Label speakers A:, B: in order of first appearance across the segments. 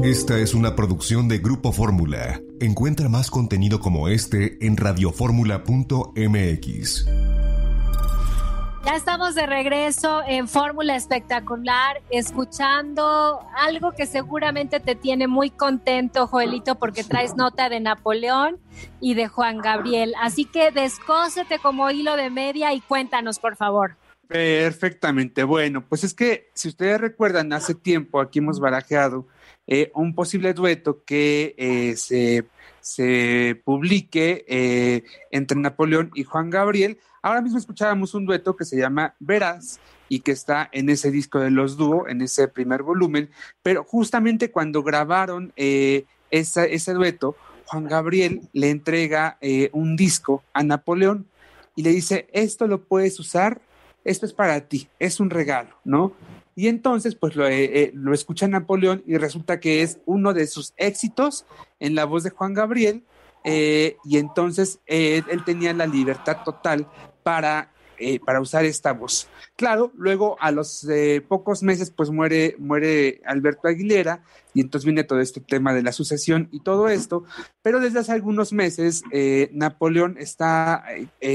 A: Esta es una producción de Grupo Fórmula. Encuentra más contenido como este en radioformula.mx.
B: Ya estamos de regreso en Fórmula Espectacular, escuchando algo que seguramente te tiene muy contento, Joelito, porque traes nota de Napoleón y de Juan Gabriel. Así que descósete como hilo de media y cuéntanos, por favor.
C: Perfectamente. Bueno, pues es que si ustedes recuerdan, hace tiempo aquí hemos barajeado un posible dueto que se publique entre Napoleón y Juan Gabriel. Ahora mismo escuchábamos un dueto que se llama Verás y que está en ese disco de los dúo, en ese primer volumen, pero justamente cuando grabaron ese dueto, Juan Gabriel le entrega un disco a Napoleón y le dice, esto lo puedes usar, esto es para ti, es un regalo, ¿no? Y entonces pues lo escucha Napoleón y resulta que es uno de sus éxitos en la voz de Juan Gabriel. Y entonces él tenía la libertad total para usar esta voz. Claro, luego a los pocos meses pues muere Alberto Aguilera y entonces viene todo este tema de la sucesión y todo esto, pero desde hace algunos meses Napoleón está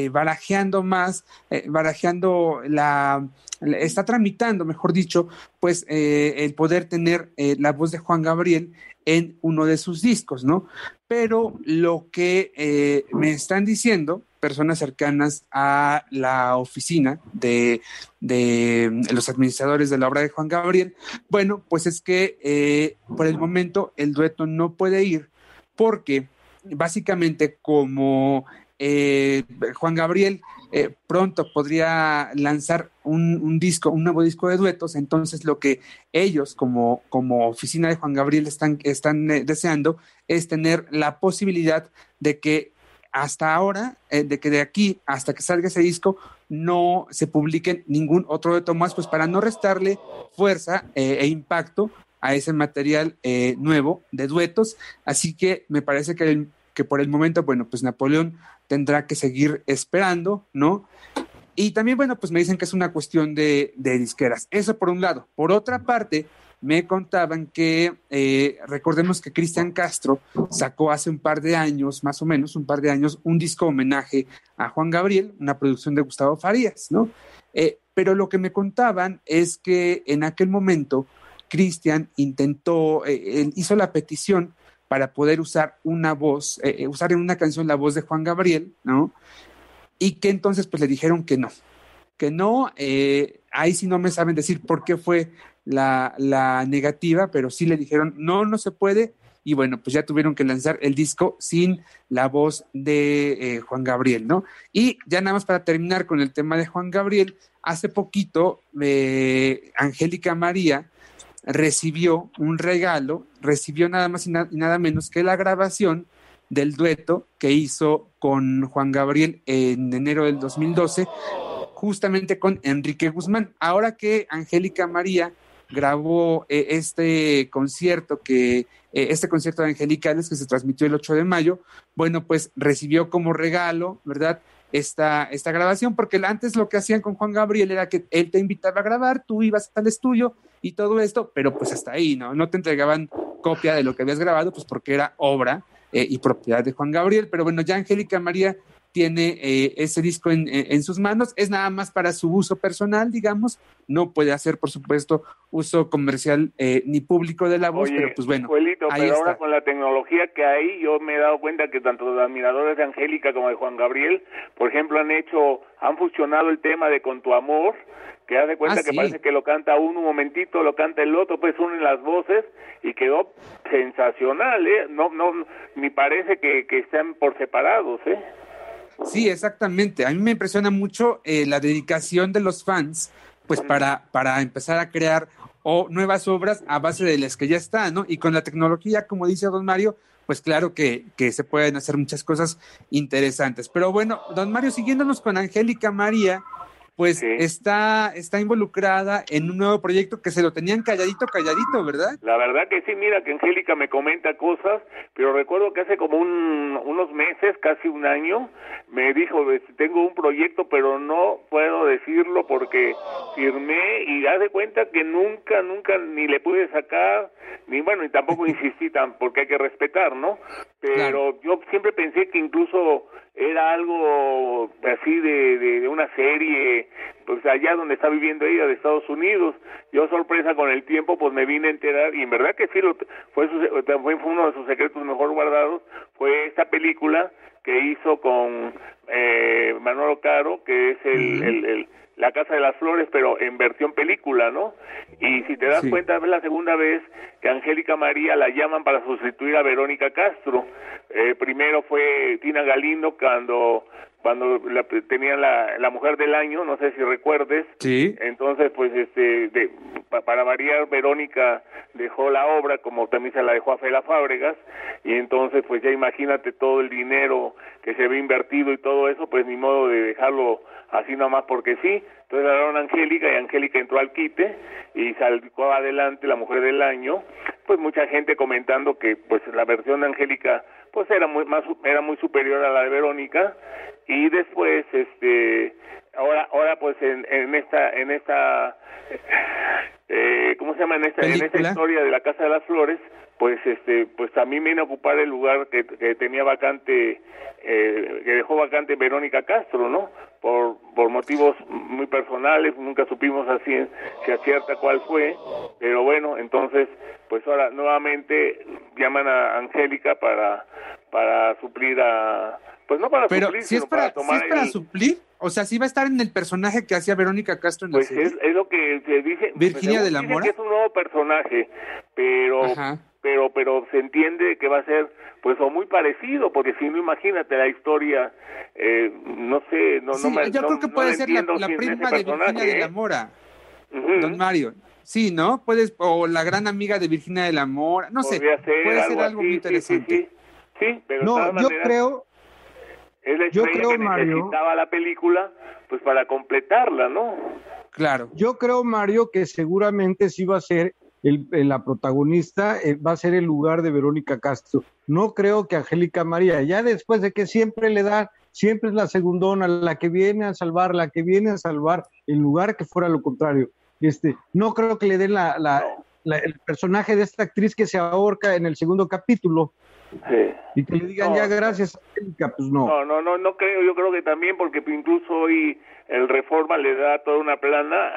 C: está tramitando, mejor dicho, pues el poder tener la voz de Juan Gabriel en uno de sus discos, ¿no? Pero lo que me están diciendo personas cercanas a la oficina de los administradores de la obra de Juan Gabriel, bueno, pues es que por el momento el dueto no puede ir porque básicamente como Juan Gabriel pronto podría lanzar un nuevo disco de duetos, entonces lo que ellos como oficina de Juan Gabriel están deseando es tener la posibilidad de que hasta ahora, de que de aquí hasta que salga ese disco no se publiquen ningún otro dueto más, pues para no restarle fuerza e impacto a ese material nuevo de duetos, así que me parece que por el momento, bueno, pues Napoleón tendrá que seguir esperando, ¿no? Y también, bueno, pues me dicen que es una cuestión de disqueras. Eso por un lado. Por otra parte, me contaban que, recordemos que Cristian Castro sacó hace un par de años, más o menos, un disco homenaje a Juan Gabriel, una producción de Gustavo Farías, ¿no? Pero lo que me contaban es que en aquel momento Cristian hizo la petición para poder usar una voz, usar en una canción la voz de Juan Gabriel, ¿no? Y que entonces pues le dijeron que no, ahí sí no me saben decir por qué fue la negativa, pero sí le dijeron no se puede, y bueno, pues ya tuvieron que lanzar el disco sin la voz de Juan Gabriel, ¿no? Y ya nada más para terminar con el tema de Juan Gabriel, hace poquito Angélica María recibió un regalo, recibió nada más y nada menos que la grabación del dueto que hizo con Juan Gabriel en enero del 2012, justamente con Enrique Guzmán. Ahora que Angélica María grabó este concierto de Angelicales que se transmitió el 8 de mayo, bueno, pues recibió como regalo, ¿verdad?, esta grabación, porque antes lo que hacían con Juan Gabriel era que él te invitaba a grabar, tú ibas al estudio y todo esto, pero pues hasta ahí, no te entregaban copia de lo que habías grabado, pues porque era obra y propiedad de Juan Gabriel. Pero bueno, ya Angélica María tiene ese disco en sus manos, es nada más para su uso personal, digamos, no puede hacer, por supuesto, uso comercial ni público de la voz. Oye, pero pues bueno,
D: Joelito,
C: ahí
D: pero
C: está.
D: Ahora con la tecnología que hay, yo me he dado cuenta que tanto los admiradores de Angélica como de Juan Gabriel, por ejemplo, han fusionado el tema de Con tu amor, que haz de cuenta que
C: sí.
D: Parece que lo canta uno un momentito, lo canta el otro, pues unen las voces y quedó sensacional, no, ni parece que estén por separados,
C: Sí, exactamente. A mí me impresiona mucho la dedicación de los fans, pues para empezar a crear nuevas obras a base de las que ya están, ¿no? Y con la tecnología, como dice don Mario, pues claro que se pueden hacer muchas cosas interesantes. Pero bueno, don Mario, siguiéndonos con Angélica María, pues
D: sí,
C: está involucrada en un nuevo proyecto que se lo tenían calladito, ¿verdad?
D: La verdad que sí, mira que Angélica me comenta cosas, pero recuerdo que hace como unos meses, casi un año, me dijo, tengo un proyecto, pero no puedo decirlo porque firmé y haz de cuenta que nunca ni le pude sacar, ni bueno, y tampoco insistí porque hay que respetar, ¿no? Pero
C: Claro.
D: yo siempre pensé que incluso era algo así de una serie, pues allá donde está viviendo ella, de Estados Unidos. Yo, sorpresa, con el tiempo, pues me vine a enterar, y en verdad que sí, fue uno de sus secretos mejor guardados, fue esta película que hizo con Manolo Caro, que es La Casa de las Flores, pero en versión película, ¿no? Y si te das cuenta, es la segunda vez que Angélica María la llaman para sustituir a Verónica Castro. Primero fue Tina Galindo cuando tenían la Mujer del Año, no sé si recuerdes.
C: Sí.
D: Entonces, pues, para variar, Verónica dejó la obra, como también se la dejó a Fela Fábregas, y entonces, pues, ya imagínate todo el dinero que se había invertido y todo eso, pues, ni modo de dejarlo así nomás porque sí. Entonces hablaron a Angélica, y Angélica entró al quite y salió adelante La Mujer del Año. Pues mucha gente comentando que, pues, la versión de Angélica, pues, era muy superior a la de Verónica. Y después, ahora pues en esta ¿cómo se llama? En esta historia de La Casa de las Flores, pues también viene a ocupar el lugar que tenía vacante, que dejó vacante Verónica Castro, ¿no? Por motivos muy personales, nunca supimos así si acierta cuál fue, pero bueno, entonces, pues ahora nuevamente llaman a Angélica para suplir a... Pues no para
C: Pero
D: suplir,
C: si es
D: sino
C: para
D: tomar
C: suplir, o sea, si va a estar en el personaje que hacía Verónica Castro en la
D: pues
C: serie.
D: es lo que se dice.
C: Virginia de la
D: Dicen
C: Mora.
D: que es un nuevo personaje, pero
C: Ajá.
D: pero se entiende que va a ser, pues, o muy parecido, porque si no, imagínate la historia, no sé,
C: Yo creo que puede ser la prima de Virginia de la Mora, don Mario. Sí, ¿no? O la gran amiga de Virginia de la Mora, no sé, puede ser algo muy interesante.
D: Sí, pero
E: no,
D: de todas maneras, es la estrella que
E: Mario,
D: necesitaba la película, pues, para completarla, ¿no?
C: Claro.
E: Yo creo, Mario, que seguramente sí va a ser la protagonista, va a ser el lugar de Verónica Castro. No creo que Angélica María, ya después de que siempre es la segundona, la que viene a salvar, en lugar que fuera lo contrario. No creo que le den el personaje de esta actriz que se ahorca en el segundo capítulo.
D: Sí.
E: Y que le digan ya gracias, Angélica, pues no.
D: No creo, yo creo que también, porque incluso hoy el Reforma le da toda una plana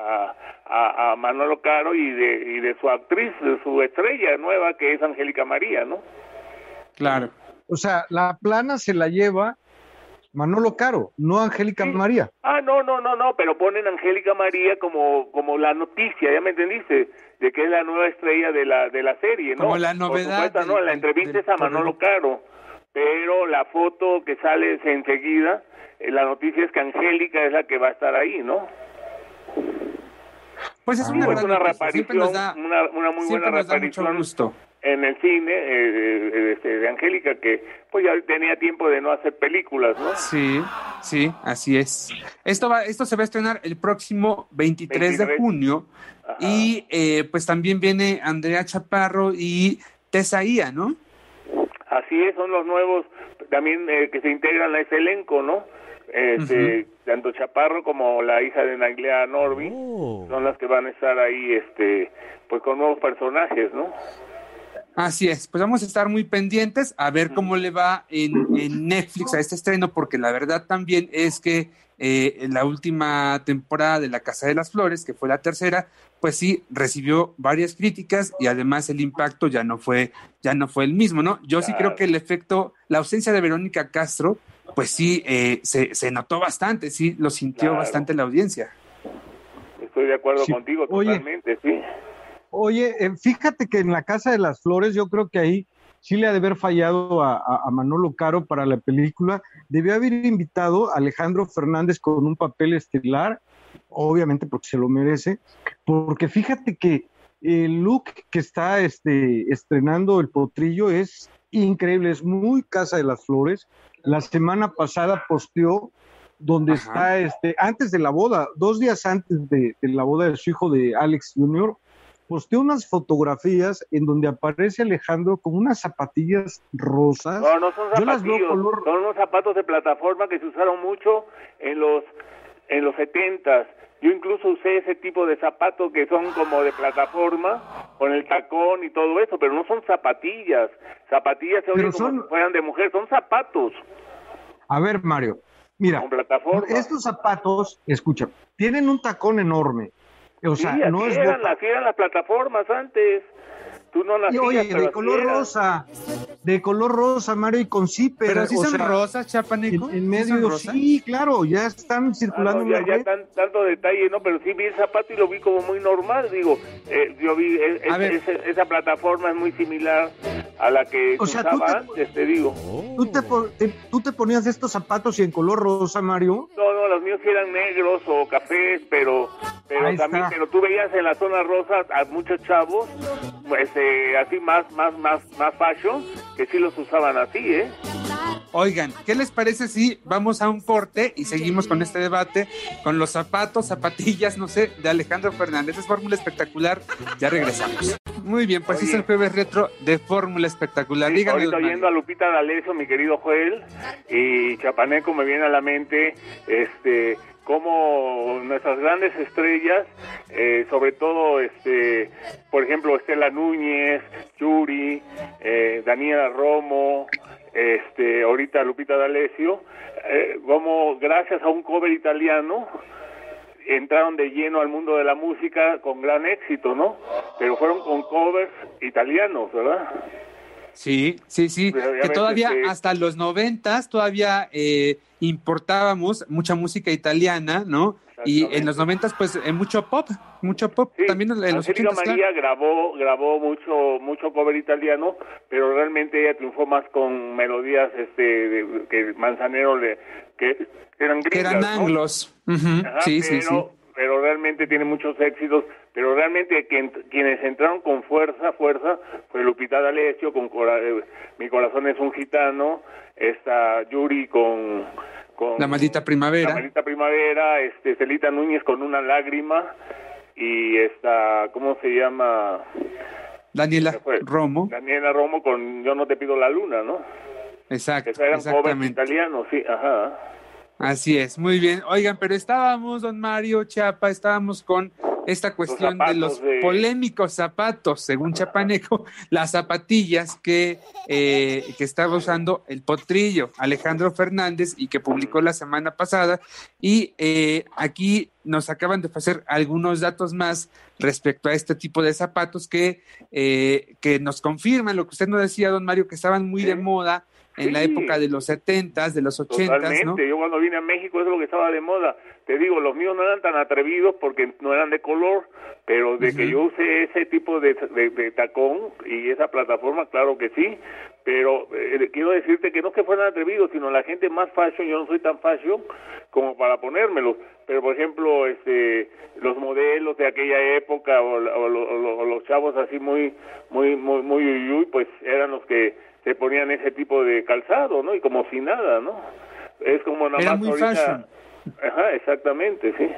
D: a Manolo Caro y de su actriz, de su estrella nueva, que es Angélica María, ¿no?
C: Claro.
E: O sea, la plana se la lleva Manolo Caro, no Angélica María.
D: No, pero ponen a Angélica María como la noticia, ¿ya me entendiste? De que es la nueva estrella de la serie, ¿no?
C: Como la novedad.
D: Por supuesto, la entrevista es a Manolo Caro, pero la foto que sale enseguida, la noticia es que Angélica es la que va a estar ahí, ¿no?
C: Pues es una
D: reaparición, una muy buena reaparición
C: gusto
D: en el cine de Angélica, que pues ya tenía tiempo de no hacer películas, ¿no?
C: Sí, así es. Esto se va a estrenar el próximo 23 de junio. Ajá. Y pues también viene Andrea Chaparro y Tesaía, ¿no?
D: Así es, son los nuevos también que se integran a ese elenco, ¿no? Tanto Chaparro como la hija de Nailea Norby son las que van a estar ahí, pues con nuevos personajes, ¿no?
C: Así es, pues vamos a estar muy pendientes a ver cómo le va en Netflix a este estreno, porque la verdad también es que la última temporada de La Casa de las Flores, que fue la tercera, pues sí, recibió varias críticas y además el impacto ya no fue el mismo, ¿no? Yo sí creo que el efecto, la ausencia de Verónica Castro, pues sí, se notó bastante, sí, lo sintió bastante la audiencia.
D: Estoy de acuerdo contigo totalmente, sí.
E: Oye, fíjate que en La Casa de las Flores yo creo que ahí sí le ha de haber fallado a Manolo Caro para la película. Debió haber invitado a Alejandro Fernández con un papel estelar, obviamente porque se lo merece, porque fíjate que el look que está estrenando el Potrillo es increíble, es muy Casa de las Flores. La semana pasada posteó donde está antes de la boda, 2 días antes de la boda de su hijo de Alex Jr., posteó unas fotografías en donde aparece Alejandro con unas zapatillas rosas.
D: No son zapatillos, son unos zapatos de plataforma que se usaron mucho en los 70s. Yo incluso usé ese tipo de zapatos que son como de plataforma, con el tacón y todo eso, pero no son zapatillas. Zapatillas se oyen como si fueran de mujer, son zapatos.
E: A ver, Mario, mira,
D: con plataforma.
E: Estos zapatos, escucha, tienen un tacón enorme. O sea,
D: sí,
E: no es
D: eran las plataformas antes. Tú no las
E: oye,
D: pero
E: de color rosa, Mario, y con zipper.
C: Pero sí son rosas, Chapaneco.
E: En medio, sí, claro, ya están circulando.
D: Ya tanto detalle, no, pero sí vi el zapato y lo vi como muy normal, digo, yo vi, esa plataforma es muy similar a la que usaba antes, te digo.
E: ¿Tú te ponías estos zapatos y en color rosa, Mario?
D: No, los míos eran negros o cafés, pero también, pero tú veías en la zona rosa a muchos chavos, así más fashion, que sí los usaban así,
C: Oigan, ¿qué les parece si vamos a un corte y seguimos con este debate con los zapatillas, no sé, de Alejandro Fernández? Es Fórmula Espectacular, ya regresamos. Muy bien, pues es el jueves retro de Fórmula Espectacular.
D: Sí,
C: díganme.
D: Ahorita oyendo a Lupita D'Alessio, mi querido Joel, y Chapaneco, me viene a la mente, como nuestras grandes estrellas, sobre todo, por ejemplo, Estela Núñez, Yuri, Daniela Romo, ahorita Lupita D'Alessio, como gracias a un cover italiano entraron de lleno al mundo de la música con gran éxito, ¿no? Pero fueron con covers italianos, ¿verdad?
C: Sí, que todavía hasta los 90s todavía importábamos mucha música italiana, ¿no? Y en los 90s pues mucho pop, sí, también en los 80s.
D: María grabó mucho cover italiano, pero realmente ella triunfó más con melodías que Manzanero que eran gringas,
C: que eran anglos.
D: ¿no?
C: Uh-huh.
D: Ajá,
C: sí.
D: Pero realmente tiene muchos éxitos, pero realmente quienes entraron con fuerza fue Lupita D'Alessio con Mi corazón es un gitano, Yuri con
C: La maldita primavera,
D: Celita Núñez con Una lágrima, y ¿cómo se llama?
C: Daniela Romo
D: con Yo no te pido la luna, ¿no?
C: Exacto,
D: eran covers italianos, sí, ajá.
C: Así es, muy bien. Oigan, pero estábamos, don Mario Chapa, con esta cuestión de los polémicos zapatos, según Chapaneco, las zapatillas que estaba usando el potrillo Alejandro Fernández y que publicó la semana pasada. Y aquí nos acaban de hacer algunos datos más respecto a este tipo de zapatos que nos confirman lo que usted nos decía, don Mario, que estaban muy de moda en la época de los 70s, de los 80s,
D: totalmente, ¿no? Yo cuando vine a México eso es lo que estaba de moda. Te digo, los míos no eran tan atrevidos porque no eran de color, pero de que yo use ese tipo de tacón y esa plataforma, claro que sí. Pero quiero decirte que no es que fueran atrevidos, sino la gente más fashion. Yo no soy tan fashion como para ponérmelos, pero por ejemplo los modelos de aquella época o los chavos así muy pues eran los que se ponían ese tipo de calzado, ¿no? Y como si nada, ¿no? Es como nada
C: era
D: más
C: muy
D: ahorita.
C: Fashion.
D: Ajá, exactamente, sí.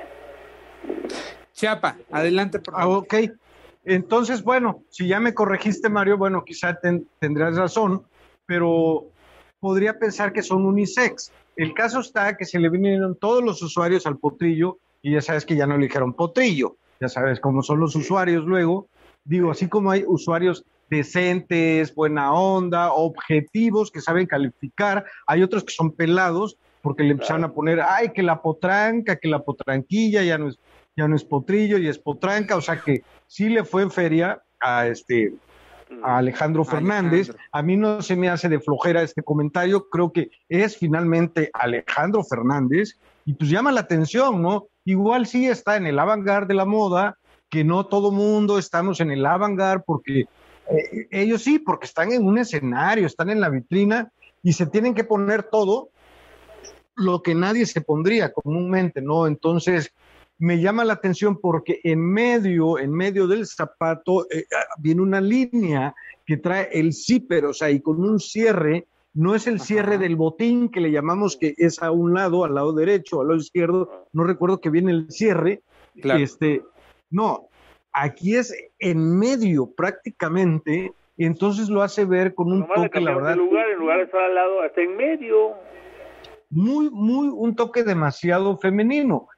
C: Chiapa, adelante, por favor.
E: Ok. Entonces, bueno, si ya me corregiste, Mario, bueno, quizá tendrás razón, pero podría pensar que son unisex. El caso está que se le vinieron todos los usuarios al potrillo y ya sabes que ya no le dijeron potrillo. Ya sabes cómo son los usuarios luego. Digo, así como hay usuarios decentes, buena onda, objetivos, que saben calificar, hay otros que son pelados porque le empezaron a poner, ay, que la potranca, que la potranquilla, ya no es potrillo y es potranca, o sea que sí le fue en feria a Alejandro Fernández. A mí no se me hace de flojera este comentario, creo que es finalmente Alejandro Fernández y pues llama la atención, ¿no? Igual sí está en el avant-garde de la moda, que no todo mundo estamos en el avant-garde porque ellos sí, porque están en un escenario, están en la vitrina y se tienen que poner todo lo que nadie se pondría comúnmente, ¿no? Entonces, me llama la atención porque en medio del zapato viene una línea que trae el zipper, o sea, y con un cierre, no es el cierre del botín que le llamamos que es a un lado, al lado derecho, al lado izquierdo, no recuerdo que viene el cierre,
C: claro.
E: No, aquí es en medio prácticamente, y entonces lo hace ver con un toque, la verdad.
D: En lugar de estar al lado, hasta en medio.
E: Un toque demasiado femenino.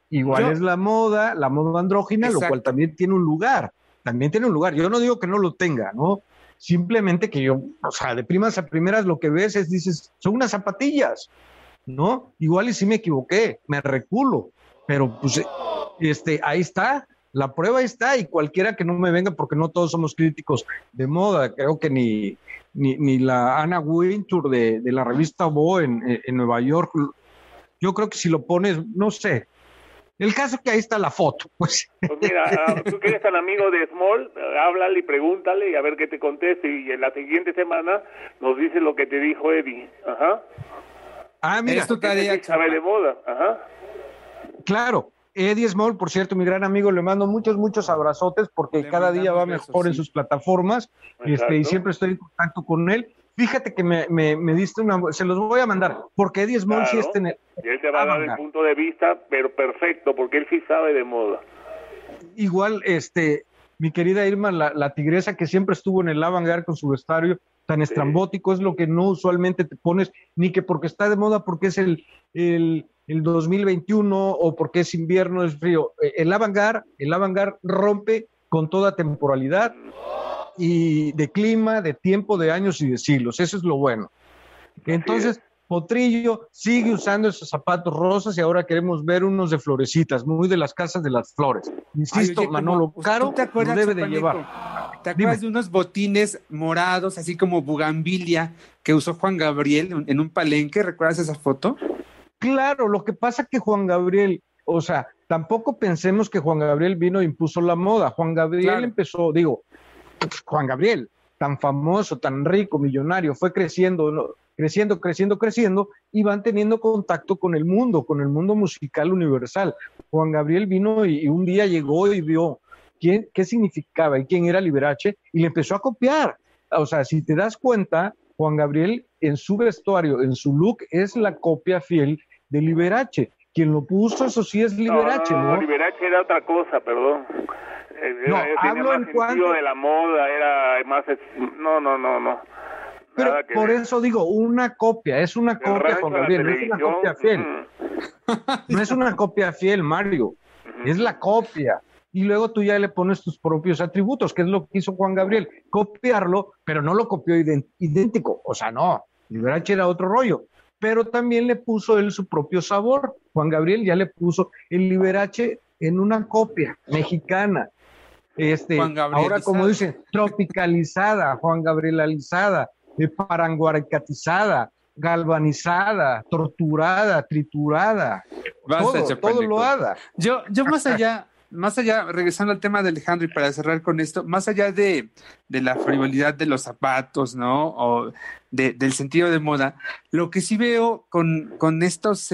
E: Igual es la moda andrógina,
C: Exacto.
E: lo cual también tiene un lugar. Yo no digo que no lo tenga, ¿no? Simplemente que yo, o sea, de primas a primeras lo que ves es, dices, son unas zapatillas, ¿no? Igual y sí me equivoqué, me reculo, pero pues ahí está, la prueba está, y cualquiera que no me venga, porque no todos somos críticos de moda, creo que ni la Anna Wintour de la revista Vogue en Nueva York, yo creo que si lo pones, no sé. El caso es que ahí está la foto, pues.
D: Pues mira, tú que eres tan amigo de Small, háblale y pregúntale y a ver qué te conteste, y en la siguiente semana nos dice lo que te dijo Eddie. Ajá.
E: Ah, mira,
C: Es tu tarea,
D: Eddie sabe de moda. Ajá.
E: claro. Eddie Small, por cierto, mi gran amigo, le mando muchos abrazotes porque
C: Le
E: cada día va
C: mandamos
E: mejor
C: besos,
E: en
C: sí.
E: sus plataformas,
D: Exacto.
E: y siempre estoy en contacto con él. Fíjate que me diste se los voy a mandar, porque Eddie Small sí
D: Claro.
E: está en el...
D: Y él te va a dar el punto de vista, pero perfecto, porque él sí sabe de moda.
E: Igual, mi querida Irma, la tigresa que siempre estuvo en el avant-garde con su vestuario tan estrambótico, es lo que no usualmente te pones, ni que porque está de moda, porque es el 2021 o porque es invierno, es frío. El avant-garde rompe con toda temporalidad y de clima, de tiempo, de años y de siglos. Eso es lo bueno. Entonces, Potrillo sigue usando esos zapatos rosas y ahora queremos ver unos de florecitas, muy de las casas de las flores. Insisto,
C: Ay, oye,
E: Manolo
C: ¿tú
E: Caro
C: te acuerdas,
E: lo debe de
C: Chapaneco?
E: llevar.
C: ¿Te acuerdas
E: Dime.
C: de unos botines morados, así como bugambilia, que usó Juan Gabriel en un palenque? ¿Recuerdas esa foto?
E: Claro, lo que pasa que Juan Gabriel, o sea, tampoco pensemos que Juan Gabriel vino e impuso la moda. Juan Gabriel empezó, Juan Gabriel, tan famoso, tan rico, millonario, fue creciendo, ¿no? creciendo, y van teniendo contacto con el mundo musical universal. Juan Gabriel vino y un día llegó y vio qué significaba y quién era Liberace, y le empezó a copiar. O sea, si te das cuenta, Juan Gabriel en su vestuario, en su look, es la copia fiel de Liberace. Quien lo puso, eso sí es Liberace, ¿no?
D: No, Liberace era otra cosa, perdón.
E: No,
D: tenía
E: hablo
D: más
E: en
D: sentido
E: cuanto...
D: de la moda, era más... No.
E: Pero por
D: ver.
E: eso digo, una copia, es una copia, Juan Gabriel, no es una copia fiel. No es una copia fiel, Mario, es la copia. Y luego tú ya le pones tus propios atributos, que es lo que hizo Juan Gabriel, copiarlo, pero no lo copió idéntico. O sea, no, Liberace era otro rollo, pero también le puso él su propio sabor. Juan Gabriel ya le puso el Liberace en una copia mexicana. Ahora, como dicen, tropicalizada, Juan Gabrielizada, paranguaricatizada, galvanizada, torturada, triturada. Todo lo haga.
C: Yo más allá, regresando al tema de Alejandro y para cerrar con esto, más allá de la frivolidad de los zapatos, ¿no? O del sentido de moda, lo que sí veo con estos,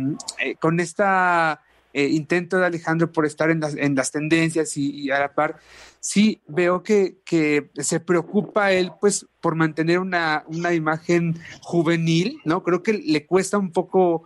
C: con esta intento de Alejandro por estar en las tendencias y a la par, sí veo que se preocupa él pues por mantener una imagen juvenil, ¿no? Creo que le cuesta un poco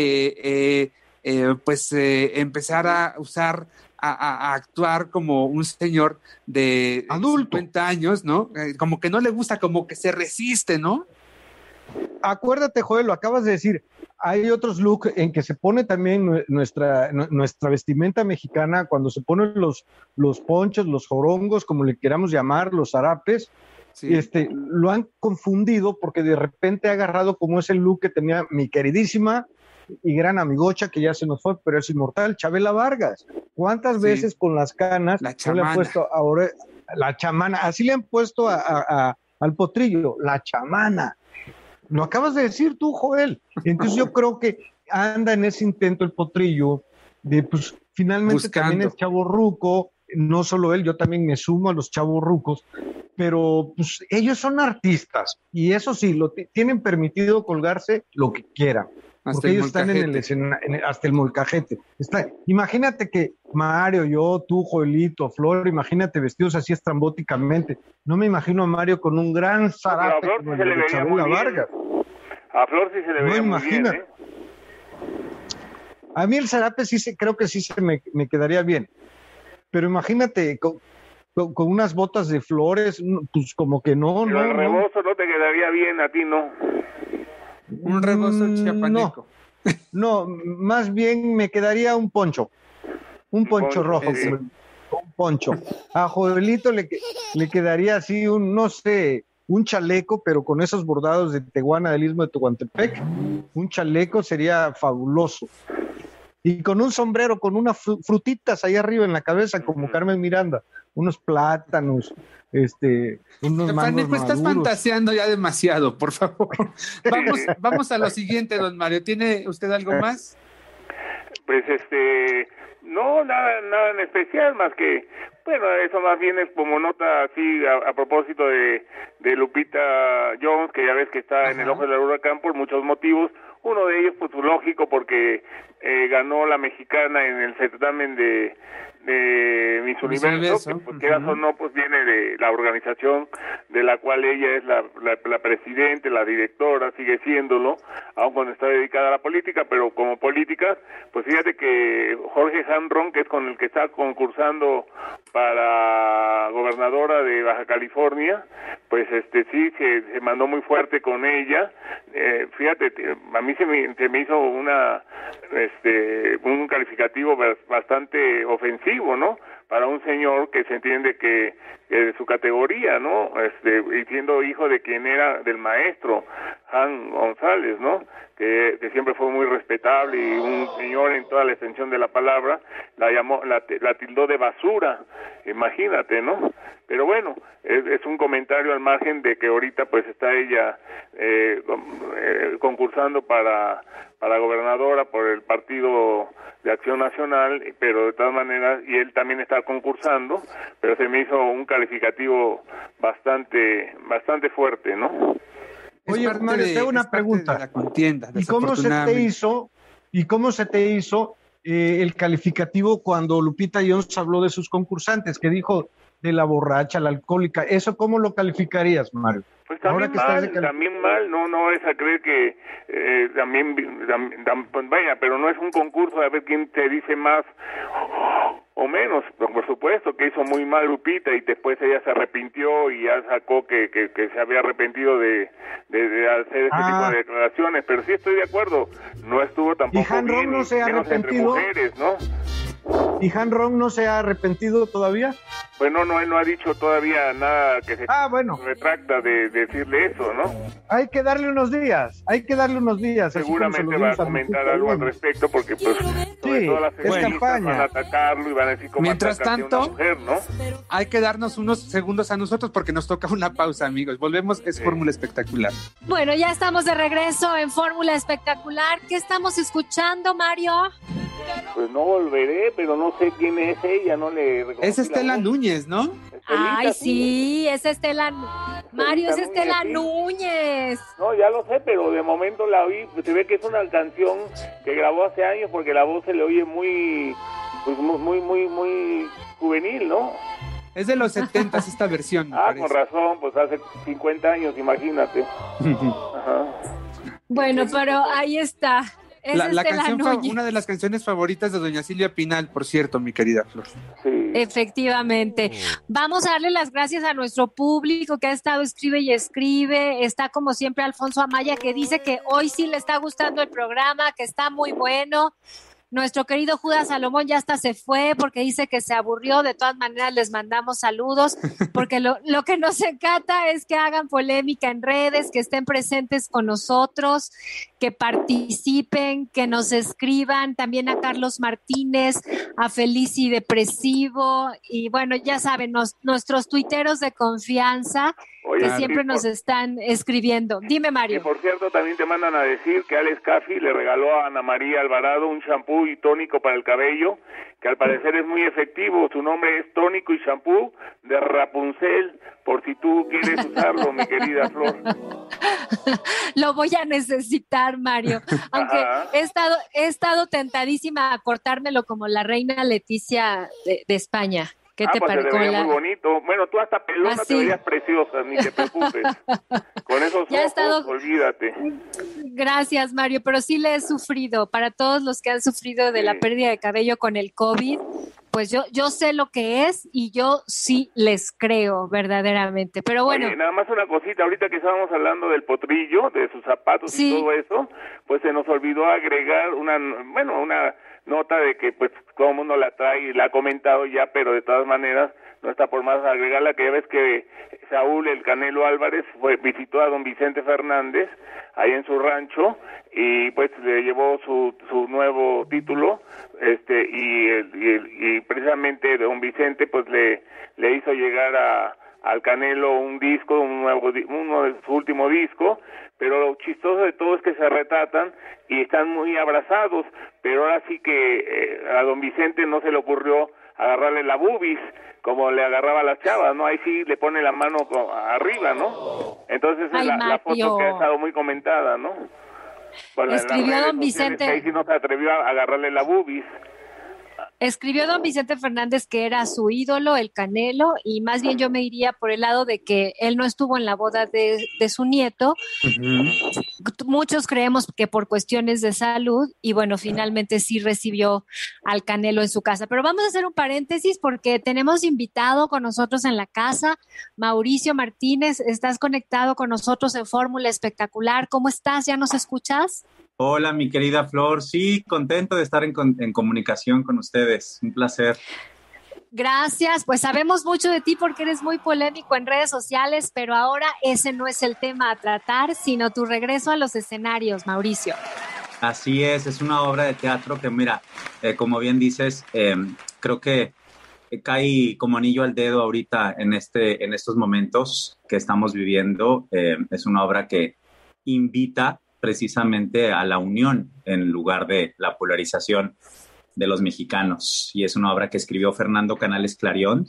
C: empezar a usar, a actuar como un señor de
E: adulto,
C: 50 años, ¿no? Como que no le gusta, como que se resiste, ¿no?
E: Acuérdate, Joel, lo acabas de decir, hay otros looks en que se pone también nuestra vestimenta mexicana, cuando se ponen los ponchos, los jorongos, como le queramos llamar, los zarapes, sí. Lo han confundido porque de repente ha agarrado como ese look que tenía mi queridísima y gran amigocha, que ya se nos fue, pero es inmortal, Chabela Vargas. ¿Cuántas veces con las canas
C: le
E: han puesto ahora la chamana? Así le han puesto al Potrillo, la chamana. Lo acabas de decir tú, Joel. Entonces yo creo que anda en ese intento el Potrillo de, pues, finalmente buscando. También es chavorruco, no solo él, yo también me sumo a los chavorrucos, pero pues ellos son artistas y eso sí, tienen permitido colgarse lo que quieran. Hasta porque ellos están en el escenario, hasta el molcajete. Imagínate que Mario, yo, tú, Joelito, Flor, imagínate vestidos así estrambóticamente. No me imagino a Mario con un gran zarape como el de Chabela Vargas.
D: A Flor sí se le veía muy bien, ¿eh?
E: A mí el zarape creo que sí me quedaría bien. Pero imagínate con unas botas de flores, pues como que no.
D: Pero el rebozo no te quedaría bien, a ti no.
C: Un rebozo chiapaneco.
E: No, más bien me quedaría un poncho rojo,
D: sí.
E: un poncho. A Joelito le quedaría así no sé, un chaleco, pero con esos bordados de Tehuana del Istmo de Tehuantepec. Un chaleco sería fabuloso. Y con un sombrero, con unas frutitas ahí arriba en la cabeza, como Carmen Miranda, unos plátanos, unos mangos
C: Pues estás
E: maduros.
C: fantaseando ya demasiado, por favor. Vamos a lo siguiente, don Mario. ¿Tiene usted algo más?
D: Pues no, nada en especial, más que, bueno, eso más bien es como nota así a propósito de Lupita Jones, que ya ves que está en el ojo del huracán por muchos motivos. Uno de ellos, pues lógico, porque ganó la mexicana en el certamen de Miss Universo, que pues quieras o no, pues viene de la organización de la cual ella es la presidente, la directora, sigue siéndolo, aun cuando está dedicada a la política, pero como política, pues fíjate que Jorge Hanron, que es con el que está concursando para gobernadora de Baja California, pues sí, se mandó muy fuerte con ella. Fíjate, a mí se me hizo un calificativo bastante ofensivo, ¿no? Para un señor que se entiende que de su categoría, ¿no? Y siendo hijo de quien era del maestro Han González, ¿no? Que siempre fue muy respetable y un señor en toda la extensión de la palabra, la tildó de basura, imagínate, ¿no? Pero bueno, es un comentario al margen de que ahorita pues está ella concursando para gobernadora por el Partido de Acción Nacional, pero de todas maneras, y él también está concursando, pero se me hizo un calificativo bastante fuerte, ¿no?
E: Oye, Mario, te hago una pregunta.
C: La contienda,
E: ¿Y cómo se te hizo el calificativo cuando Lupita Jones habló de sus concursantes, que dijo de la borracha, la alcohólica? ¿Eso cómo lo calificarías, Mario?
D: Pues también mal, no es a creer que vaya, pero no es un concurso de a ver quién te dice más o menos. Por supuesto que hizo muy mal Lupita y después ella se arrepintió y ya sacó que se había arrepentido de hacer este tipo de declaraciones, pero sí estoy de acuerdo, no estuvo tampoco
E: ¿Y Han Rong
D: bien,
E: no se ha
D: menos entre
E: arrepentido?
D: mujeres, ¿no?
E: ¿Y Han Rong no se ha arrepentido todavía?
D: Bueno, no, él no ha dicho todavía nada que se retracta de decirle eso, ¿no?
E: Hay que darle unos días.
D: Seguramente va a comentar algo al respecto porque pues todas las feministas van a atacarlo y van a decir cómo
C: mientras
D: atacaste
C: tanto,
D: a una mujer, ¿no?
C: Hay que darnos unos segundos a nosotros porque nos toca una pausa, amigos. Volvemos, es Fórmula Espectacular.
B: Bueno, ya estamos de regreso en Fórmula Espectacular. ¿Qué estamos escuchando, Mario?
D: Pues no volveré, pero no sé quién es ella, no le reconozco.
C: Es Estela Núñez, ¿no?
B: Ay, sí, es Estela. Mario, es Estela Núñez.
D: No, ya lo sé, pero de momento la oí. Se ve que es una canción que grabó hace años porque la voz se le oye muy juvenil, ¿no?
C: Es de los 70 esta versión.
D: Con razón, pues hace 50 años, imagínate. Ajá.
B: Bueno, pero ahí está.
C: La canción fue una de las canciones favoritas de doña Silvia Pinal, por cierto, mi querida Flor.
D: Sí.
B: Efectivamente. Vamos a darle las gracias a nuestro público que ha estado escribe y escribe. Está como siempre Alfonso Amaya, que dice que hoy sí le está gustando el programa, que está muy bueno. Nuestro querido Judas Salomón ya hasta se fue porque dice que se aburrió. De todas maneras les mandamos saludos porque lo que nos encanta es que hagan polémica en redes, que estén presentes con nosotros, que participen, que nos escriban. También a Carlos Martínez, a Felici Depresivo y bueno, ya saben, nuestros tuiteros de confianza.
D: Oye,
B: que siempre nos están escribiendo. Dime, Mario.
D: Y por cierto, también te mandan a decir que Alex Caffi le regaló a Ana María Alvarado un shampoo y tónico para el cabello, que al parecer es muy efectivo. Su nombre es Tónico y Shampoo de Rapunzel, por si tú quieres usarlo, mi querida Flor.
B: Lo voy a necesitar, Mario. Aunque he estado tentadísima a cortármelo como la reina Leticia de España. ¿Qué te
D: pues se
B: parece?
D: veía muy bonito. Bueno, tú hasta pelona te veías preciosa, ni te preocupes. Con esos ojos, olvídate.
B: Gracias, Mario, pero sí le he sufrido. Para todos los que han sufrido de la pérdida de cabello con el COVID, pues yo sé lo que es y yo sí les creo verdaderamente. Pero bueno.
D: Oye, nada más una cosita, ahorita que estábamos hablando del potrillo, de sus zapatos y todo eso, pues se nos olvidó agregar una nota de que pues todo el mundo la trae y la ha comentado ya, pero de todas maneras no está por más agregarla, que ya ves que Saúl el Canelo Álvarez visitó a don Vicente Fernández ahí en su rancho y pues le llevó su nuevo título, y precisamente don Vicente pues le hizo llegar al Canelo un disco, uno de su último disco, pero lo chistoso de todo es que se retratan y están muy abrazados, pero ahora sí que a don Vicente no se le ocurrió agarrarle la bubis como le agarraba a las chavas, ¿no? Ahí sí le pone la mano arriba, ¿no? Entonces es la foto que ha estado muy comentada, ¿no?
B: Escribió don Vicente.
D: Ahí sí no se atrevió a agarrarle la bubis.
B: Escribió don Vicente Fernández que era su ídolo, el Canelo, y más bien yo me iría por el lado de que él no estuvo en la boda de su nieto. Muchos creemos que por cuestiones de salud, y bueno, finalmente sí recibió al Canelo en su casa. Pero vamos a hacer un paréntesis porque tenemos invitado con nosotros en la casa, Mauricio Martínez. Estás conectado con nosotros en Fórmula Espectacular. ¿Cómo estás? ¿Ya nos escuchas?
F: Hola, mi querida Flor. Sí, contento de estar en comunicación con ustedes. Un placer.
B: Gracias. Pues sabemos mucho de ti porque eres muy polémico en redes sociales, pero ahora ese no es el tema a tratar, sino tu regreso a los escenarios, Mauricio.
F: Así es una obra de teatro que, mira, como bien dices, creo que cae como anillo al dedo ahorita en estos momentos que estamos viviendo. Es una obra que invita precisamente a la unión en lugar de la polarización de los mexicanos. Y es una obra que escribió Fernando Canales Clarion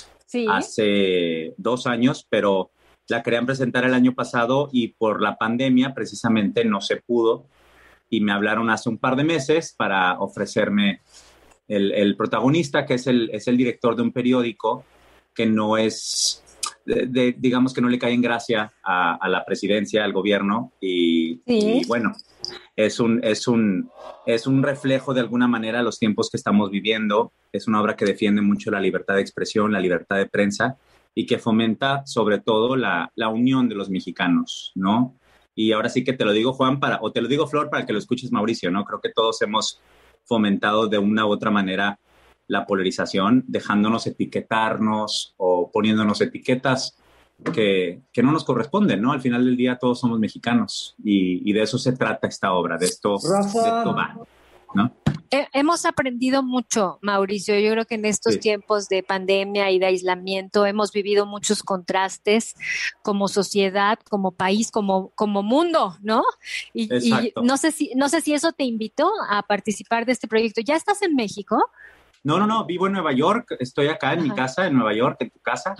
F: hace 2 años, pero la querían presentar el año pasado y por la pandemia precisamente no se pudo. Y me hablaron hace un par de meses para ofrecerme el protagonista, que es el director de un periódico que no es... digamos que no le cae en gracia a la presidencia, al gobierno y bueno, es un reflejo de alguna manera los tiempos que estamos viviendo. Es una obra que defiende mucho la libertad de expresión, la libertad de prensa y que fomenta sobre todo la unión de los mexicanos, ¿no? Y ahora sí que te lo digo, Juan, o te lo digo, Flor, para que lo escuches, Mauricio, ¿no? Creo que todos hemos fomentado de una u otra manera la polarización, dejándonos etiquetarnos o poniéndonos etiquetas que no nos corresponden, ¿no? Al final del día todos somos mexicanos y de eso se trata esta obra, de esto va, ¿no?
B: Hemos aprendido mucho, Mauricio. Yo creo que en estos tiempos de pandemia y de aislamiento hemos vivido muchos contrastes como sociedad, como país, como mundo, ¿no? Y no sé si eso te invitó a participar de este proyecto. ¿Ya estás en México?
F: No, vivo en Nueva York, estoy acá en mi casa, en Nueva York, en tu casa.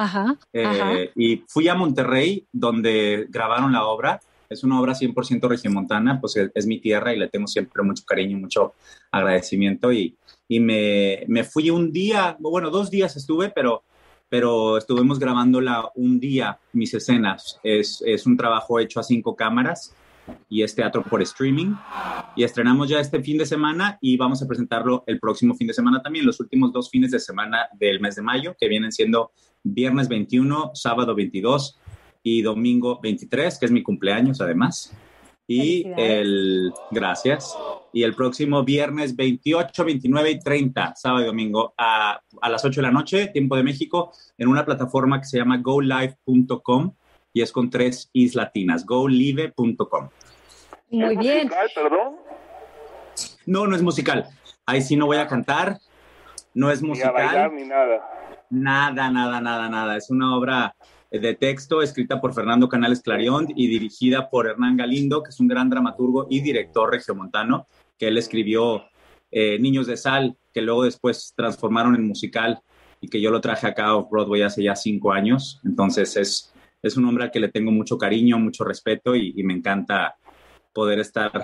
F: Y fui a Monterrey, donde grabaron la obra. Es una obra 100% regiomontana, pues es mi tierra y le tengo siempre mucho cariño y mucho agradecimiento. Y me fui un día, bueno, 2 días estuve, pero estuvimos grabándola un día, mis escenas. Es un trabajo hecho a 5 cámaras. Y es teatro por streaming y estrenamos ya este fin de semana y vamos a presentarlo el próximo fin de semana también, los últimos 2 fines de semana del mes de mayo, que vienen siendo viernes 21, sábado 22 y domingo 23, que es mi cumpleaños además. Y gracias. Y el próximo viernes 28, 29 y 30, sábado y domingo a las 8 de la noche, tiempo de México, en una plataforma que se llama golive.com y es con 3 is latinas, golive.com.
B: Muy bien.
D: ¿Es musical, perdón?
F: No es musical. Ahí sí no voy a cantar, no es musical.
D: Ni a bailar ni nada.
F: Nada. Es una obra de texto escrita por Fernando Canales Clarion y dirigida por Hernán Galindo, que es un gran dramaturgo y director regiomontano, que él escribió Niños de Sal, que luego después transformaron en musical y que yo lo traje acá a Off-Broadway hace ya 5 años. Entonces es un hombre al que le tengo mucho cariño, mucho respeto y me encanta poder estar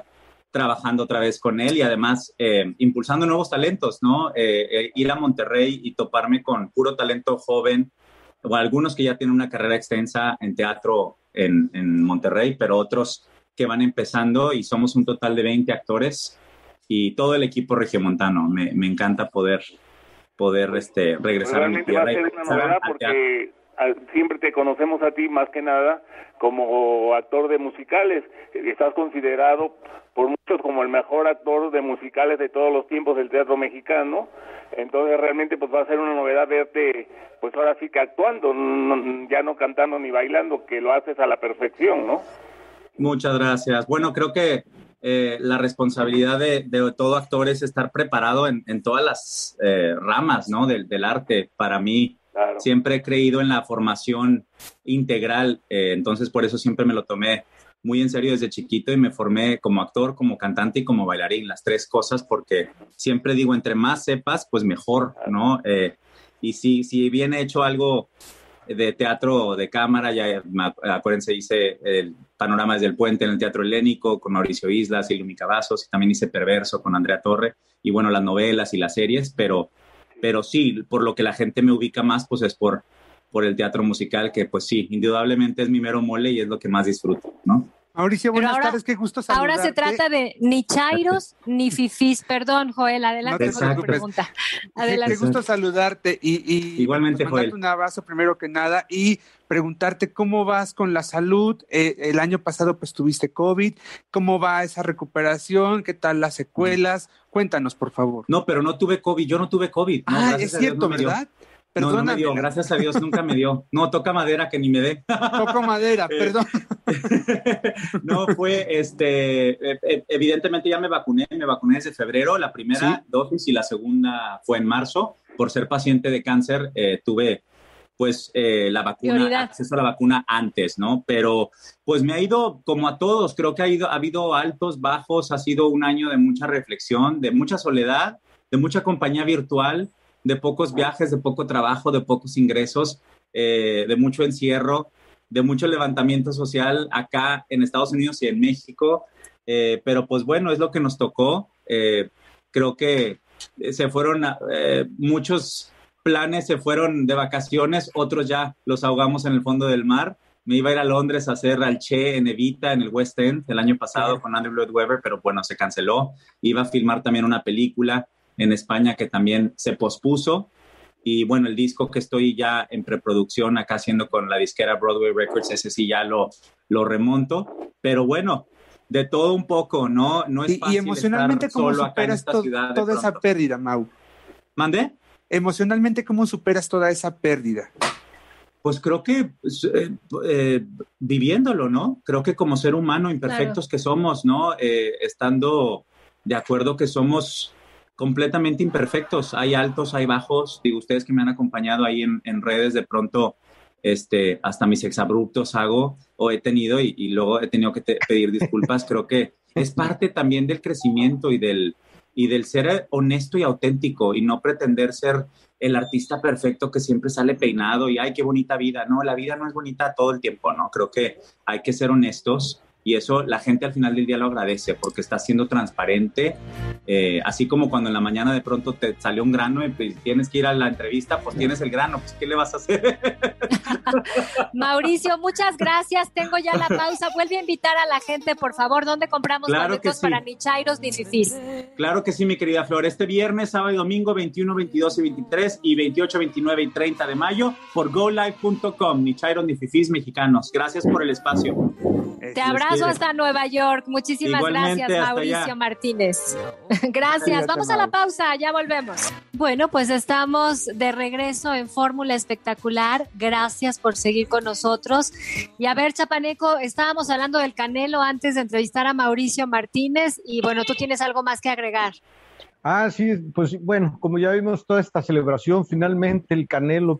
F: trabajando otra vez con él y además impulsando nuevos talentos, ¿no? Ir a Monterrey y toparme con puro talento joven, o algunos que ya tienen una carrera extensa en teatro en Monterrey, pero otros que van empezando, y somos un total de 20 actores y todo el equipo regiomontano. Me encanta poder regresar a mi tierra.
D: Realmente va a ser una novedad porque siempre te conocemos a ti más que nada como actor de musicales. Estás considerado por muchos como el mejor actor de musicales de todos los tiempos del teatro mexicano. Entonces realmente pues va a ser una novedad verte pues ahora sí que actuando, ya no cantando ni bailando, que lo haces a la perfección, ¿no?
F: Muchas gracias. Bueno, creo que la responsabilidad de todo actor es estar preparado en todas las ramas, ¿no? del arte. Para mí, claro, siempre he creído en la formación integral, entonces por eso siempre me lo tomé muy en serio desde chiquito y me formé como actor, como cantante y como bailarín, las tres cosas, porque siempre digo, entre más sepas, pues mejor, ¿no? Y si bien he hecho algo de teatro de cámara, ya acuérdense, hice el Panorama desde el Puente en el Teatro Helénico con Mauricio Islas y Lumi Cavazos, y también hice Perverso con Andrea Torre, y bueno, las novelas y las series, pero sí, por lo que la gente me ubica más, pues es por el teatro musical, que pues sí, indudablemente es mi mero mole y es lo que más disfruto, ¿no?
C: Mauricio, buenas tardes, qué gusto saludarte.
B: Ahora se trata de ni chairos ni fifís. Perdón, Joel, adelante con tu pregunta. Adelante.
C: Qué gusto saludarte y
F: igualmente,
C: pues, mandarte un abrazo primero que nada y preguntarte cómo vas con la salud. El año pasado pues tuviste COVID, ¿cómo va esa recuperación? ¿Qué tal las secuelas? Cuéntanos, por favor.
F: No, pero no tuve COVID, yo no tuve COVID. No,
C: es cierto, ¿verdad?
F: No me dio, gracias a Dios nunca me dio. No, toca madera que ni me dé.
C: Toco madera, perdón.
F: No, fue, evidentemente ya me vacuné desde febrero, la primera dosis y la segunda fue en marzo. Por ser paciente de cáncer, tuve pues la vacuna, prioridad, acceso a la vacuna antes, ¿no? Pero pues me ha ido como a todos, creo que ha habido altos, bajos, ha sido un año de mucha reflexión, de mucha soledad, de mucha compañía virtual, de pocos viajes, de poco trabajo, de pocos ingresos, de mucho encierro, de mucho levantamiento social acá en Estados Unidos y en México, pero pues bueno, es lo que nos tocó. Creo que se fueron muchos planes, se fueron de vacaciones, otros ya los ahogamos en el fondo del mar. Me iba a ir a Londres a hacer al Che en Evita, en el West End, el año pasado con Andrew Lloyd Webber, pero bueno, se canceló. Iba a filmar también una película en España que también se pospuso. Y bueno, el disco que estoy ya en preproducción acá haciendo con la disquera Broadway Records, ese sí ya lo remonto. Pero bueno, de todo un poco, ¿no? No es fácil.
C: Y emocionalmente,
F: estar
C: ¿cómo
F: solo acá en
C: superas
F: esta ciudad
C: toda esa pérdida, Mau?
F: ¿Mande?
C: Emocionalmente, ¿cómo superas toda esa pérdida?
F: Pues creo que viviéndolo, ¿no? Creo que como ser humano, imperfectos que somos, ¿no? Estando de acuerdo que somos completamente imperfectos. Hay altos, hay bajos. Digo, ustedes que me han acompañado ahí en redes, de pronto hasta mis exabruptos hago o he tenido y luego he tenido que pedir disculpas. Creo que es parte también del crecimiento y del ser honesto y auténtico y no pretender ser el artista perfecto que siempre sale peinado y ¡ay, qué bonita vida! No, la vida no es bonita todo el tiempo, ¿no? Creo que hay que ser honestos y eso la gente al final del día lo agradece porque está siendo transparente, así como cuando en la mañana de pronto te salió un grano y pues, tienes que ir a la entrevista, pues tienes el grano, pues ¿qué le vas a hacer?
B: Mauricio, muchas gracias, tengo ya la pausa, vuelve a invitar a la gente, por favor, ¿dónde compramos boletos para ni chairos ni fifís?
F: Claro que sí, mi querida Flor, este viernes, sábado y domingo, 21, 22 y 23 y 28, 29 y 30 de mayo por golive.com, ni chairos ni fifís mexicanos. Gracias por el espacio.
B: Te abrazo hasta Nueva York. Muchísimas gracias, Mauricio Martínez. Gracias. Vamos a la pausa, ya volvemos. Bueno, pues estamos de regreso en Fórmula Espectacular. Gracias por seguir con nosotros. Y a ver, Chapaneco, estábamos hablando del Canelo antes de entrevistar a Mauricio Martínez y bueno, tú tienes algo más que agregar.
E: Sí, pues bueno, como ya vimos toda esta celebración, finalmente el Canelo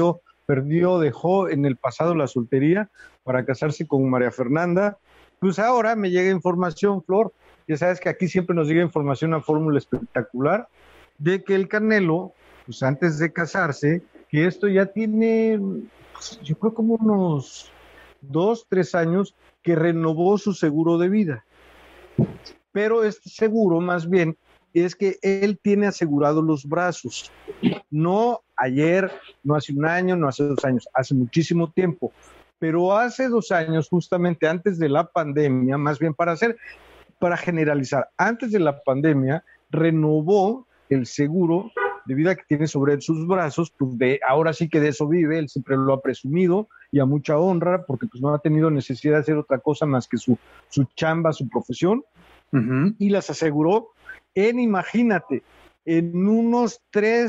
E: dejó en el pasado la soltería para casarse con María Fernanda. Pues ahora me llega información, Flor, ya sabes que aquí siempre nos llega información a Fórmula Espectacular, de que el Canelo, pues antes de casarse, que esto ya tiene, pues, yo creo como unos 2-3 años, que renovó su seguro de vida. pero este seguro más bien es que él tiene asegurado los brazos. No ayer, no hace un año, no hace 2 años, hace muchísimo tiempo. Pero hace 2 años, justamente antes de la pandemia, más bien para generalizar, antes de la pandemia, renovó el seguro de vida que tiene sobre sus brazos, pues ahora sí que de eso vive, él siempre lo ha presumido y a mucha honra, porque pues no ha tenido necesidad de hacer otra cosa más que su chamba, su profesión, y las aseguró imagínate, en unos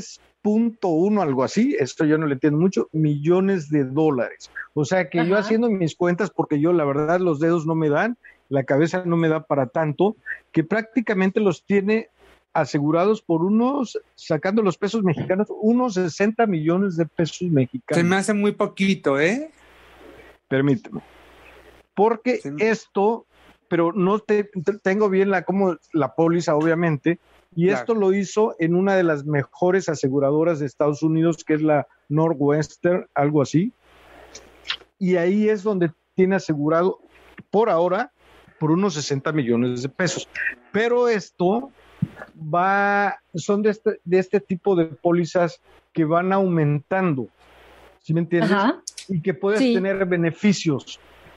E: 3.1, algo así, esto yo no le entiendo mucho, millones de dólares. O sea que yo haciendo mis cuentas, porque yo la verdad los dedos no me dan, la cabeza no me da para tanto, que prácticamente los tiene asegurados por sacando los pesos mexicanos, unos 60 millones de pesos mexicanos.
C: Se me hace muy poquito, ¿eh?
E: Permíteme. Porque esto, pero no tengo bien la póliza, obviamente, y claro, esto lo hizo en una de las mejores aseguradoras de Estados Unidos, que es la Northwestern, algo así, y ahí es donde tiene asegurado, por ahora, por unos 60 millones de pesos. Pero esto son de este tipo de pólizas que van aumentando, ¿sí me entiendes? Y que puedes tener beneficios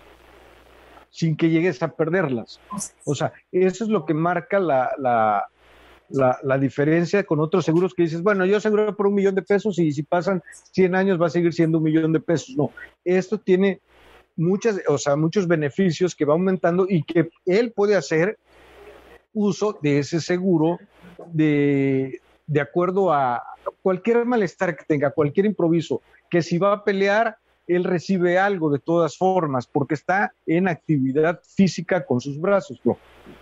E: sin que llegues a perderlas. O sea, eso es lo que marca la diferencia con otros seguros que dices, bueno, yo aseguro por $1 millón de pesos y si pasan 100 años va a seguir siendo $1 millón de pesos. No, esto tiene muchos beneficios que va aumentando y que él puede hacer uso de ese seguro de acuerdo a cualquier malestar que tenga, cualquier improviso, que si va a pelear, él recibe algo de todas formas, porque está en actividad física con sus brazos, ¿no?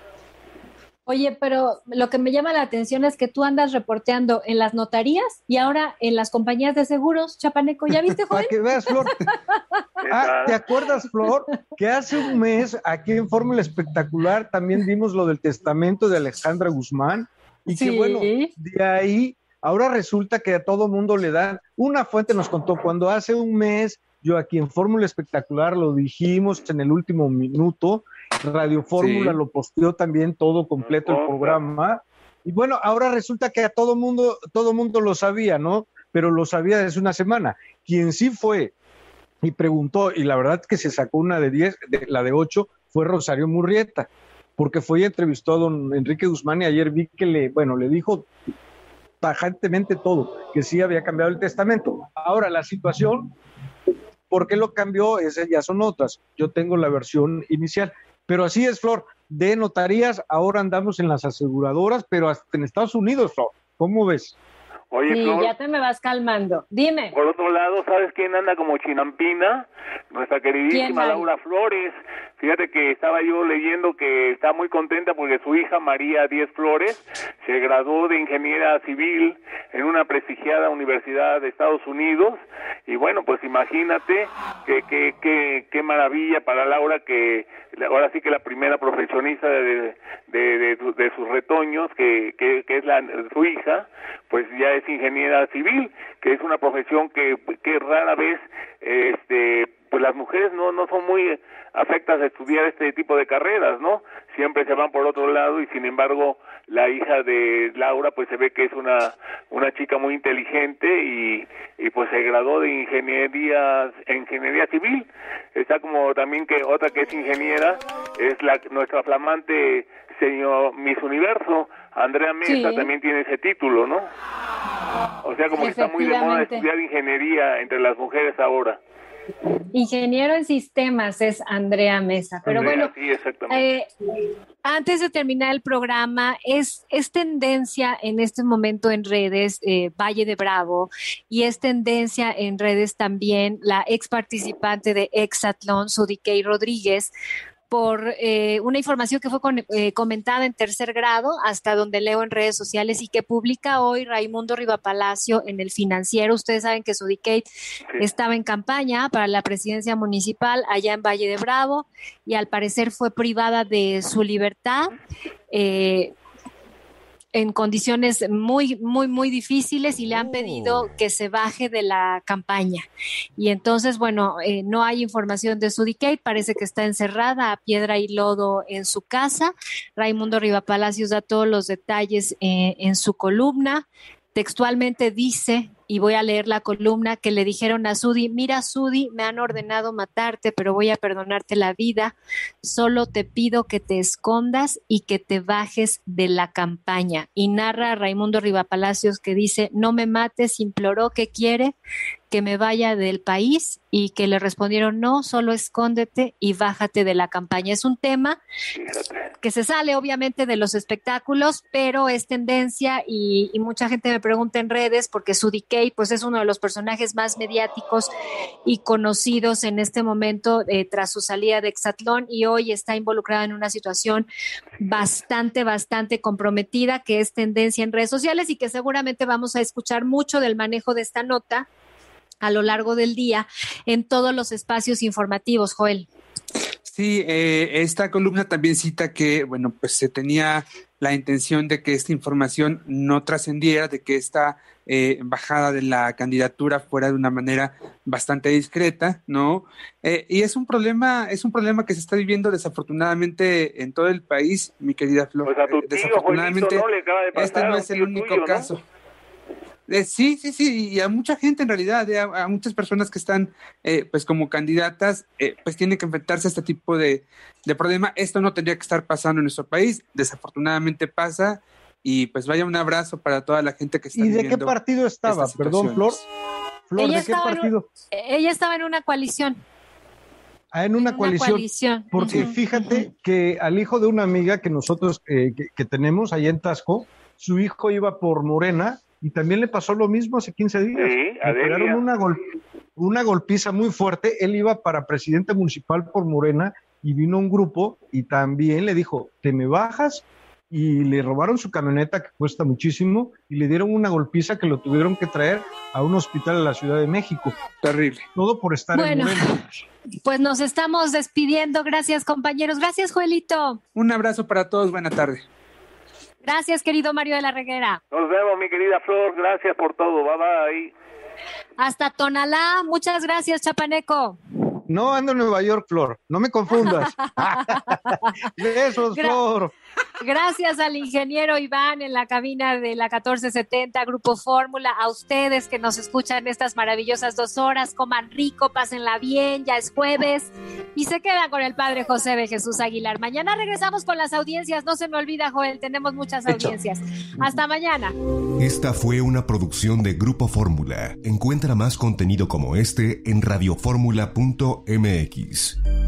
B: Oye, pero lo que me llama la atención es que tú andas reporteando en las notarías y ahora en las compañías de seguros, Chapaneco. ¿Ya viste, Joel?
E: Para que veas, Flor. ¿Te acuerdas, Flor? Que hace un mes aquí en Fórmula Espectacular también dimos lo del testamento de Alejandra Guzmán y que bueno, de ahí ahora resulta que a todo mundo le dan, una fuente nos contó, cuando hace un mes yo aquí en Fórmula Espectacular lo dijimos en el último minuto, Radio Fórmula lo posteó también todo completo el programa, y bueno, ahora resulta que a todo mundo lo sabía, ¿no? Pero lo sabía desde una semana. Quien sí fue y preguntó, y la verdad que se sacó una de 10, la de 8, fue Rosario Murrieta, porque fue y entrevistó a don Enrique Guzmán y ayer vi que le dijo tajantemente todo, que sí había cambiado el testamento. Ahora, la situación, ¿por qué lo cambió? Esas ya son otras. Yo tengo la versión inicial. Pero así es, Flor, de notarías, ahora andamos en las aseguradoras, pero hasta en Estados Unidos, Flor. ¿Cómo ves?
D: Oye,
B: sí,
D: Flor,
B: ya te me vas calmando. Dime.
D: Por otro lado, ¿sabes quién anda como chinampina? Nuestra queridísima Laura Flores. Fíjate que estaba yo leyendo que está muy contenta porque su hija María Díez Flores se graduó de ingeniera civil en una prestigiada universidad de Estados Unidos. Y bueno, pues imagínate qué maravilla para Laura, que ahora sí que la primera profesionista de sus retoños, que es su hija, pues ya es ingeniera civil, que es una profesión que rara vez pues las mujeres no son muy afectas a estudiar este tipo de carreras, ¿no? Siempre se van por otro lado y sin embargo la hija de Laura pues se ve que es una chica muy inteligente y pues se graduó de ingeniería civil. Está como también que otra que es ingeniera es nuestra flamante señor Miss Universo, Andrea Mesa, también tiene ese título, ¿no? O sea, como que está muy de moda estudiar ingeniería entre las mujeres ahora.
B: Ingeniero en sistemas es Andrea Mesa, pero bueno,
D: sí, exactamente.
B: Antes de terminar el programa, es tendencia en este momento en redes Valle de Bravo y es tendencia en redes también la ex participante de Exatlón, Sudikey Rodríguez, por una información que fue comentada en tercer grado, hasta donde leo en redes sociales, y que publica hoy Raimundo Rivapalacio en El Financiero. Ustedes saben que Sudikey estaba en campaña para la presidencia municipal allá en Valle de Bravo y al parecer fue privada de su libertad. en condiciones muy, muy, muy difíciles y le han pedido que se baje de la campaña. Y entonces, bueno, no hay información de Sudi Kate, parece que está encerrada a piedra y lodo en su casa. Raimundo Rivapalacios da todos los detalles en su columna. Textualmente dice, y voy a leer la columna, que le dijeron a Sudi: mira, Sudi, me han ordenado matarte, pero voy a perdonarte la vida. Solo te pido que te escondas y que te bajes de la campaña. Y narra a Raimundo Rivapalacios que dice: no me mates, imploró, ¿qué quiere? Que me vaya del país, y que le respondieron: no, solo escóndete y bájate de la campaña. Es un tema que se sale obviamente de los espectáculos, pero es tendencia y mucha gente me pregunta en redes, porque Sudi Kate pues es uno de los personajes más mediáticos y conocidos en este momento tras su salida de Exatlón, y hoy está involucrada en una situación bastante comprometida, que es tendencia en redes sociales y que seguramente vamos a escuchar mucho del manejo de esta nota a lo largo del día en todos los espacios informativos, Joel.
C: Sí, esta columna también cita que, bueno, pues se tenía la intención de que esta información no trascendiera, de que esta bajada de la candidatura fuera de una manera bastante discreta, ¿no? Y es un problema que se está viviendo desafortunadamente en todo el país, mi querida Flor.
D: Pues a tu tío,
C: desafortunadamente,
D: Juanito, ¿no? Le acaba de pasar
C: este no es el único
D: tuyo,
C: caso.
D: ¿no?
C: Sí, y a mucha gente en realidad, a muchas personas que están pues como candidatas, pues tienen que enfrentarse a este tipo de problema. Esto no tendría que estar pasando en nuestro país, desafortunadamente pasa, y pues vaya un abrazo para toda la gente que está viviendo.
E: ¿Y de qué partido estaba? Perdón, Flor. Flor, ¿de qué partido?
B: Ella estaba en una coalición.
E: Ah, en una coalición. Porque fíjate que al hijo de una amiga que nosotros que tenemos allá en Taxco, su hijo iba por Morena, y también le pasó lo mismo hace 15 días.
D: Sí,
E: le pegaron una golpiza muy fuerte. Él iba para presidente municipal por Morena y vino un grupo y también le dijo: te me bajas, y le robaron su camioneta que cuesta muchísimo y le dieron una golpiza que lo tuvieron que traer a un hospital en la Ciudad de México.
C: Terrible.
E: Todo por estar en Morena.
B: Pues nos estamos despidiendo. Gracias, compañeros. Gracias, Joelito.
C: Un abrazo para todos. Buena tarde.
B: Gracias, querido Mario de la Reguera.
D: Nos vemos, mi querida Flor. Gracias por todo. Bye bye.
B: Hasta Tonalá. Muchas gracias, Chapaneco.
E: No, ando en Nueva York, Flor. No me confundas. Besos, Flor.
B: Gracias al ingeniero Iván en la cabina de la 1470, Grupo Fórmula. A ustedes que nos escuchan estas maravillosas 2 horas. Coman rico, pásenla bien. Ya es jueves. Y se quedan con el padre José de Jesús Aguilar. Mañana regresamos con las audiencias. No se me olvida, Joel, tenemos muchas audiencias. Hasta mañana.
A: Esta fue una producción de Grupo Fórmula. Encuentra más contenido como este en radioformula.mx.